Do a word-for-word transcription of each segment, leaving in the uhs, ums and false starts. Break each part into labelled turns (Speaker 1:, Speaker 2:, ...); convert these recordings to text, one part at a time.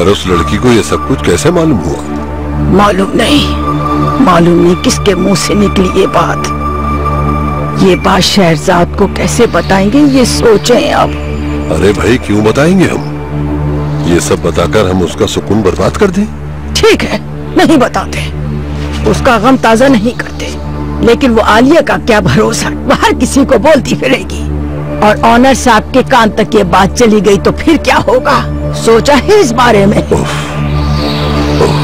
Speaker 1: उस लड़की को ये सब कुछ कैसे मालूम हुआ?
Speaker 2: मालूम नहीं, मालूम नहीं किसके मुंह से निकली ये बात। ये बात शहरजाद को कैसे बताएंगे ये सोचें अब।
Speaker 1: अरे भाई क्यों बताएंगे हम? ये सब बताकर हम उसका सुकून बर्बाद कर दें?
Speaker 2: ठीक है, नहीं बताते, उसका गम ताजा नहीं करते, लेकिन वो आलिया का क्या भरोसा, वो हर किसी को बोलती फिरेगी। और ऑनर साहब के कान तक ये बात चली गई तो फिर क्या होगा? सोचा है इस बारे में?
Speaker 1: उफ, उफ।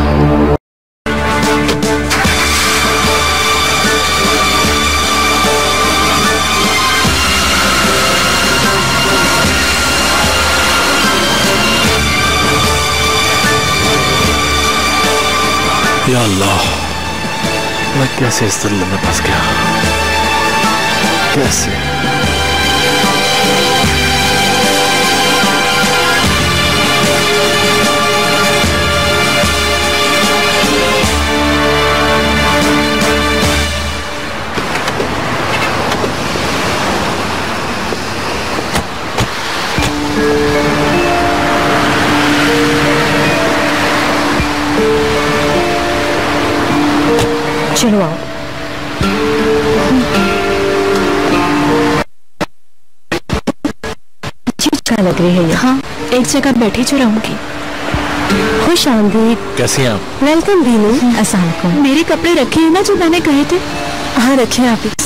Speaker 3: या अल्लाह, मैं कैसे इस दिल्ली में फंस गया? कैसे?
Speaker 4: चलो आओ। अच्छा लग रही है ये।
Speaker 5: हाँ, एक जगह बैठी जो रहूंगी।
Speaker 4: खुश आमदीद।
Speaker 3: कैसी हैं आप?
Speaker 4: वेलकम बीनू। अस्सलाम वालेकुम।
Speaker 5: मेरे कपड़े रखे हैं ना जो मैंने कहे थे?
Speaker 4: हाँ रखे हैं आप।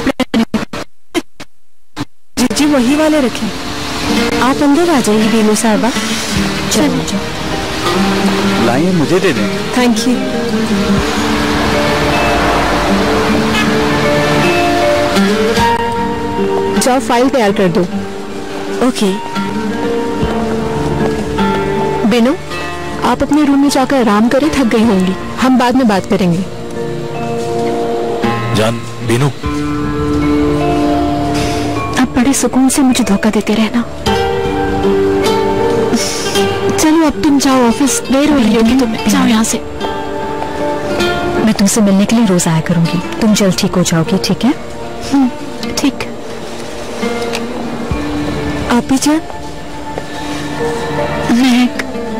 Speaker 5: जी जी वही वाले रखे।
Speaker 4: आप अंदर आ जाइए बीनू साहबा। चलो जाओ।
Speaker 3: लाइए मुझे दे दें।
Speaker 4: Thank you. जाओ फाइल तैयार कर दो।
Speaker 5: ओके।
Speaker 4: बीनू आप अपने रूम में जाकर आराम करें, थक गई होंगी, हम बाद में बात करेंगे।
Speaker 3: जान, बीनू
Speaker 5: अब बड़े सुकून से मुझे धोखा देते रहना। चलो अब तुम जाओ, ऑफिस देर हो रही होगी तुम्हें, जाओ यहाँ से।
Speaker 4: मैं तुमसे मिलने के लिए रोज आया करूंगी, तुम जल्द ठीक हो जाओगी, ठीक है?
Speaker 5: ठीक।
Speaker 4: आप भी जान।
Speaker 5: महक,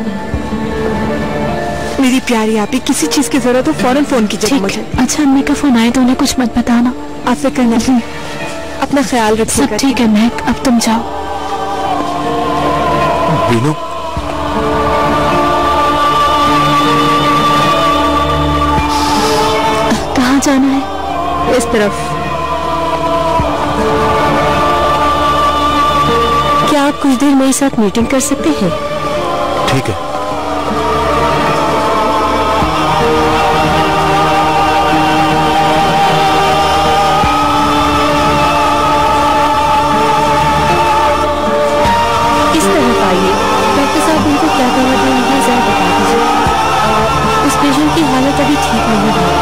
Speaker 4: मेरी प्यारी आप ही, किसी चीज की जरूरत हो फौरन फोन कीजिए मुझे।
Speaker 5: अच्छा अम्मी का फोन आए तो उन्हें कुछ मत बताना।
Speaker 4: आप फिक्र नहीं, अपना ख्याल रखिएगा।
Speaker 5: सब ठीक है महक, अब तुम जाओ।
Speaker 3: बीनू
Speaker 5: कहाँ जाना है?
Speaker 4: इस तरफ। क्या आप कुछ देर मेरे साथ मीटिंग कर सकते हैं?
Speaker 3: ठीक है।
Speaker 4: इस तरफ आइए। डॉक्टर साहब उनको क्या दवा देंगे जरा बता दीजिए। उस पेशेंट की हालत अभी ठीक नहीं है।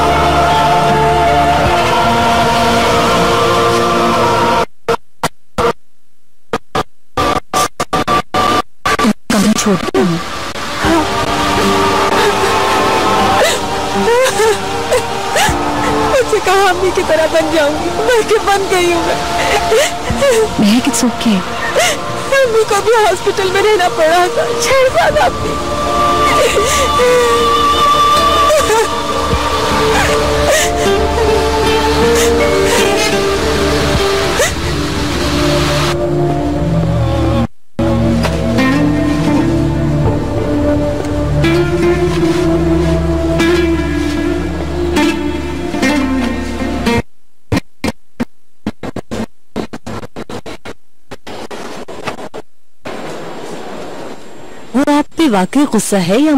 Speaker 4: छोड़ दिया हूँ। मुझसे कहा अम्मी की तरह बन जाऊंगी, बल्कि बन गई हूँ मैं।
Speaker 5: महक इट्स ओके।
Speaker 4: अम्मी को भी हॉस्पिटल में रहना पड़ा था, छह साल अम्मी। वो आप पे वाकई गुस्सा है या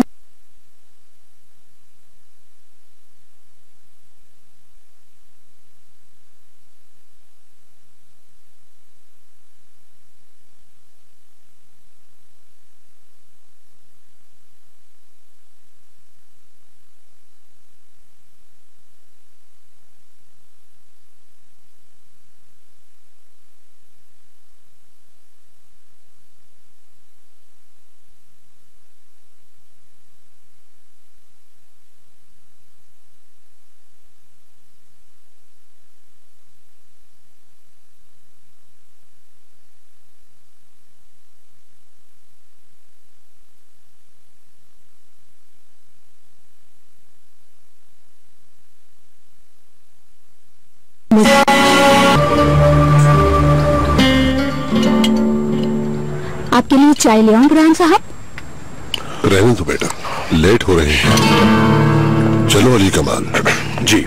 Speaker 5: आपके लिए चाय ले आऊं बुरहान साहब?
Speaker 1: रहने दो बेटा, लेट हो रहे हैं। चलो अली कमाल।
Speaker 3: जी।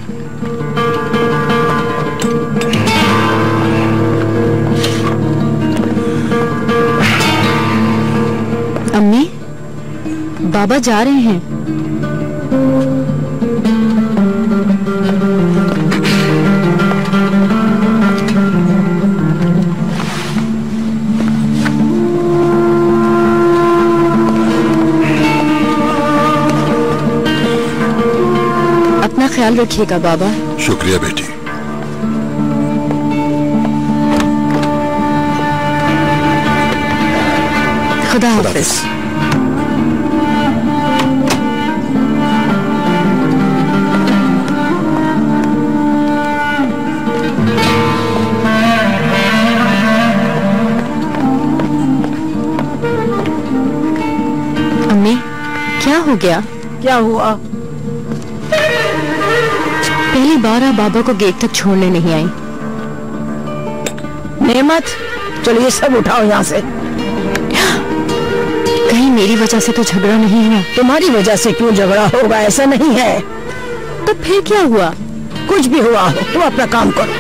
Speaker 4: अम्मी, बाबा जा रहे हैं। अपना ख्याल रखिएगा बाबा।
Speaker 1: शुक्रिया बेटी।
Speaker 4: खुदा हाफिज। अम्मी, क्या हो गया?
Speaker 2: क्या हुआ?
Speaker 4: पहली बार आप बाबा को गेट तक छोड़ने नहीं आई।
Speaker 2: नेमत, चलो ये सब उठाओ यहाँ से।
Speaker 4: कहीं मेरी वजह से तो झगड़ा नहीं हुआ?
Speaker 2: तुम्हारी वजह से क्यों झगड़ा होगा? ऐसा नहीं है।
Speaker 4: तो फिर क्या हुआ?
Speaker 2: कुछ भी हुआ हो, तुम अपना काम करो।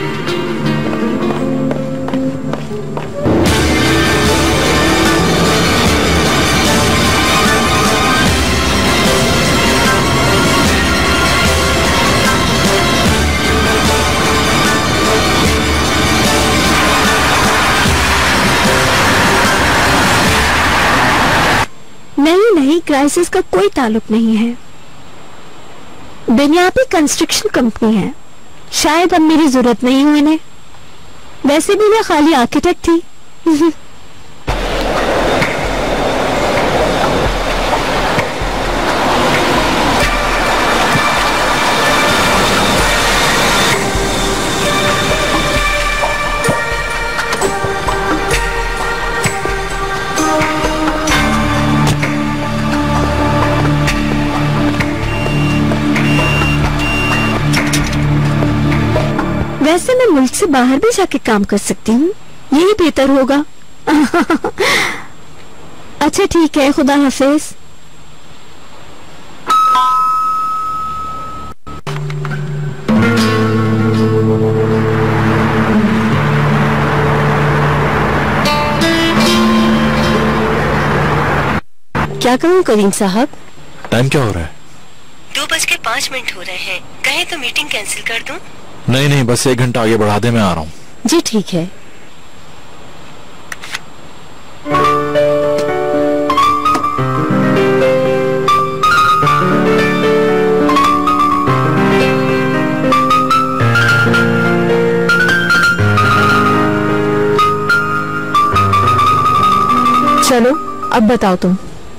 Speaker 5: नहीं नहीं, क्राइसिस का कोई ताल्लुक नहीं है। बुनियादी कंस्ट्रक्शन कंपनी है, शायद अब मेरी जरूरत नहीं हो इन्हें। वैसे भी मैं खाली आर्किटेक्ट थी। वैसे मैं मुल्क से बाहर भी जाके काम कर सकती हूँ, यही बेहतर होगा। अच्छा ठीक है, खुदा हाफिज।
Speaker 4: क्या कहूँ करीम साहब?
Speaker 3: टाइम क्या हो रहा है?
Speaker 4: दो बज के पाँच मिनट हो रहे हैं। कहे तो मीटिंग कैंसिल कर दूं?
Speaker 3: नहीं नहीं, बस एक घंटा आगे बढ़ा दे, मैं आ रहा हूँ।
Speaker 4: जी ठीक है। चलो अब बताओ तुम।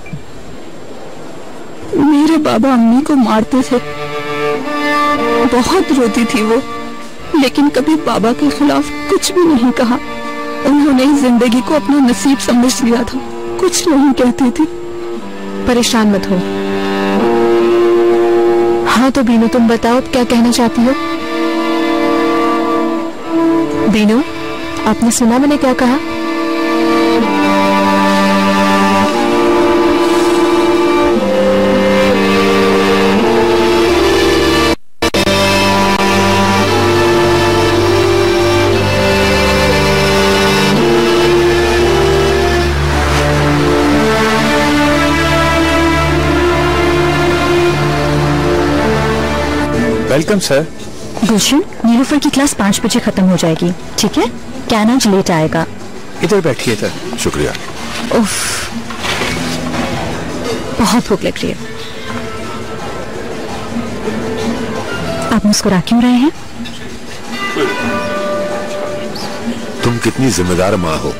Speaker 5: मेरे बाबा अम्मी को मारते थे, बहुत रोती थी वो, लेकिन कभी बाबा के खिलाफ कुछ भी नहीं कहा। उन्होंने जिंदगी को अपना नसीब समझ लिया था, कुछ नहीं कहती थी।
Speaker 4: परेशान मत हो। हाँ तो बीनू, तुम बताओ क्या कहना चाहती हो? बीनू, आपने सुना मैंने क्या कहा?
Speaker 3: Welcome sir.
Speaker 5: गुलशन, नीलूफर की क्लास पाँच बजे खत्म हो जाएगी, ठीक है? कैन आज लेट आएगा।
Speaker 3: इधर बैठिए सर।
Speaker 1: शुक्रिया।
Speaker 5: उफ, बहुत भूख लग रही है। आप मुस्कुरा क्यों रहे हैं?
Speaker 1: तुम कितनी जिम्मेदार माँ हो,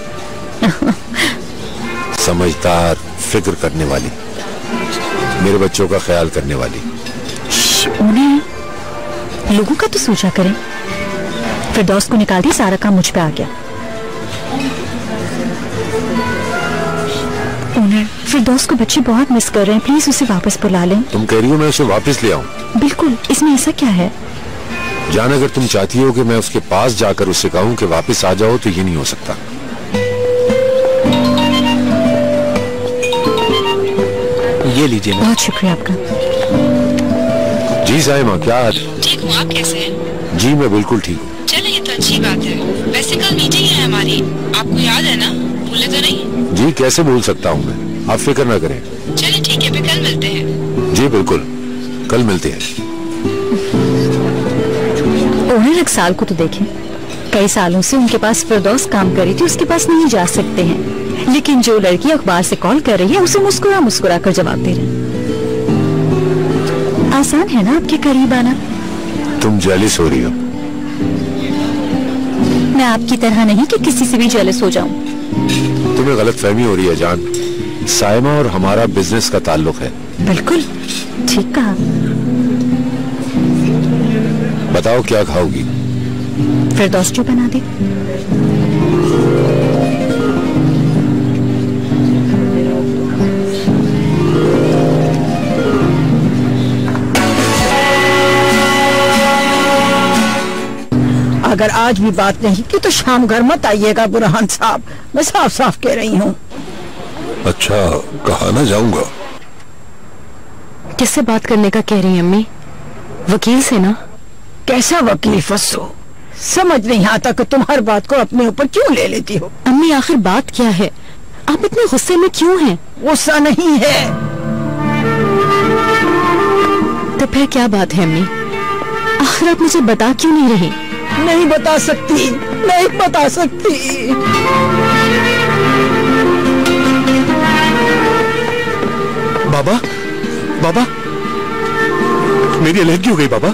Speaker 1: समझदार, फिक्र करने वाली, मेरे बच्चों का ख्याल करने वाली।
Speaker 5: उन्हें लोगों का तो सोचा करें। फिरदौस को निकाल दी, सारा काम मुझ पे आ गया। ओनर, फिरदौस को बच्चे बहुत मिस कर रहे हैं, प्लीज उसे वापस बुला लें।
Speaker 1: तुम कह रही हो मैं उसे वापस ले आऊं?
Speaker 5: बिल्कुल, इसमें ऐसा क्या है?
Speaker 6: جان اگر تم چاہتی ہو کہ میں اس کے پاس جا کر اسے کہوں کہ واپس آ جاؤ تو یہ نہیں ہو سکتا.
Speaker 3: یہ لیجیے.
Speaker 5: بہت شکریہ آپ کا.
Speaker 6: جی سائمہ کیا حال؟
Speaker 7: ٹھیک ہوں، آپ کیسے ہیں؟
Speaker 6: جی میں بالکل ٹھیک ہوں.
Speaker 7: چلے یہ تو اچھی بات ہے. ویسے کل میٹنگ ہے ہماری، آپ کو یاد ہے نا؟ بھولے تو نہیں؟
Speaker 6: جی کیسے بھول سکتا ہوں میں، آپ فکر نہ کریں.
Speaker 7: چلے ٹھیک ہے، پھر کل ملتے ہیں.
Speaker 6: جی بالکل کل ملتے ہیں.
Speaker 5: انہیں رکسال کو تو دیکھیں، کئی سالوں سے ان کے پاس فردوس کام کری تھی، اس کے پاس نہیں جا سکتے ہیں، لیکن جو لڑکی اخبار سے کال کر رہی ہے اسے مسکرا مسکرا کر جواب دے رہے. آسان ہے نا آپ کے قریب آنا.
Speaker 6: تم جیلس ہو رہی ہو.
Speaker 5: میں آپ کی طرح نہیں کہ کسی سے بھی جیلس ہو جاؤں.
Speaker 6: تمہیں غلط فہمی ہو رہی ہے جان. سائمہ اور ہمارا بزنس کا تعلق ہے.
Speaker 5: بالکل ٹھیک کہا.
Speaker 6: بتاؤ کیا کھاؤ گی؟
Speaker 5: فردوس جو بنا دے.
Speaker 2: اگر آج بھی بات نہیں کی تو شام گھر مت آئیے گا برہان صاحب، میں صاف صاف کہہ رہی ہوں.
Speaker 1: اچھا کہاں نہ جاؤں گا.
Speaker 4: کس سے بات کرنے کا کہہ رہی ہیں امی؟ وکیل سے نا؟
Speaker 2: کیسا وکیل فسو، سمجھ نہیں آتا کہ تم ہر بات کو اپنے اوپر کیوں لے لیتی ہو.
Speaker 4: امی آخر بات کیا ہے؟ آپ اتنے غصے میں کیوں ہیں؟
Speaker 2: غصہ نہیں ہے.
Speaker 4: تو پھر کیا بات ہے امی؟ آخر آپ مجھے بتا کیوں نہیں رہی؟
Speaker 2: نہیں بتا سکتی، نہیں بتا سکتی.
Speaker 3: بابا بابا میری علیحدگی ہو گئی. بابا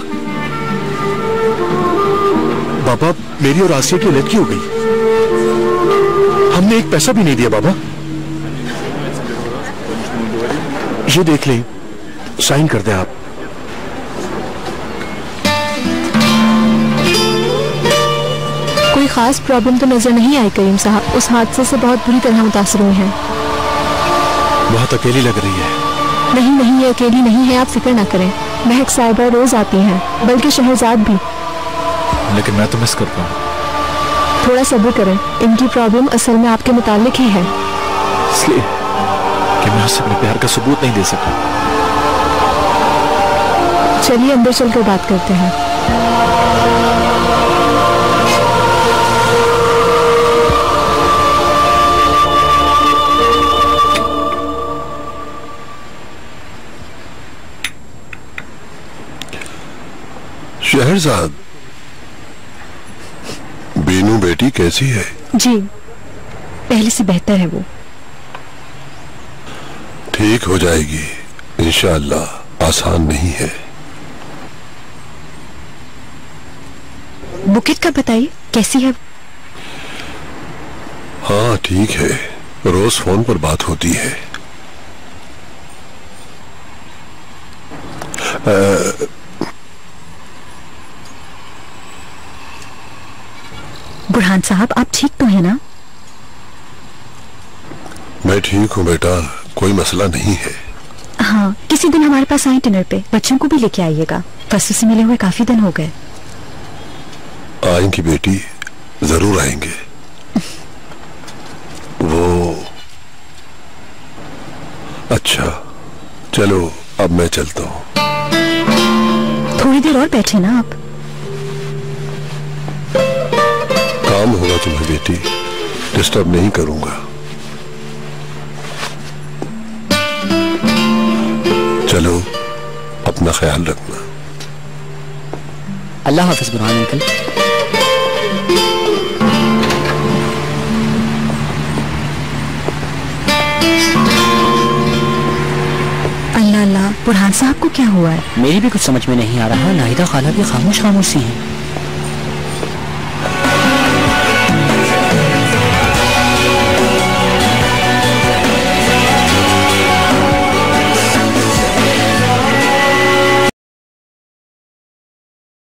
Speaker 3: بابا میری اور آسیہ کی علیحدگی ہو گئی. ہم نے ایک پیسہ بھی نہیں دیا. بابا یہ دیکھ لیں، سائن کر دیں آپ.
Speaker 4: کوئی خاص پرابلم تو نظر نہیں آئی کریم صاحب. اس حادثے سے بہت بری طرح متاثر ہوئے ہیں.
Speaker 3: بہت اکیلی لگ رہی ہے.
Speaker 4: نہیں نہیں، یہ اکیلی نہیں ہے، آپ فکر نہ کریں. مہک صاحبہ روز آتی ہیں، بلکہ شہرزاد بھی.
Speaker 3: لیکن میں تو مس کرتا ہوں.
Speaker 4: تھوڑا صبر کریں، ان کی پرابلم اصل میں آپ کے متعلق ہی ہے.
Speaker 3: اس لیے کہ میں اس سے اپنے پیار کا ثبوت نہیں دے سکا.
Speaker 4: چلیے اندر چل کر بات کرتے ہیں.
Speaker 1: شہرزاد، بینو بیٹی کیسی ہے؟
Speaker 4: جی پہلے سے بہتر ہے. وہ
Speaker 1: ٹھیک ہو جائے گی انشاءاللہ. آسان نہیں ہے.
Speaker 4: بکت کا بتائیے کیسی ہے؟
Speaker 1: ہاں ٹھیک ہے، روز فون پر بات ہوتی ہے. آ...
Speaker 5: برہان صاحب آپ ٹھیک تو ہیں نا؟
Speaker 1: میں ٹھیک ہوں بیٹا، کوئی مسئلہ نہیں ہے.
Speaker 5: ہاں کسی دن ہمارے پاس آئیں ڈنر پہ، بچوں کو بھی لے کے آئیے گا. فصل سے ملے ہوئے کافی دن ہو گئے.
Speaker 1: آئیں گی بیٹی، ضرور آئیں گے. وہ اچھا چلو اب میں چلتا ہوں.
Speaker 5: تھوڑی دیر اور بیٹھے نا آپ.
Speaker 1: کام ہوگا تمہیں بیٹی، ڈسٹرب نہیں کروں گا. چلو اپنا خیال رکھنا.
Speaker 8: اللہ حافظ برہان انکل.
Speaker 5: اللہ اللہ، برہان صاحب کو کیا ہوا ہے؟
Speaker 8: میری بھی کچھ سمجھ میں نہیں آ رہا. ناہیدہ خالہ بھی خاموش خاموش سی ہیں.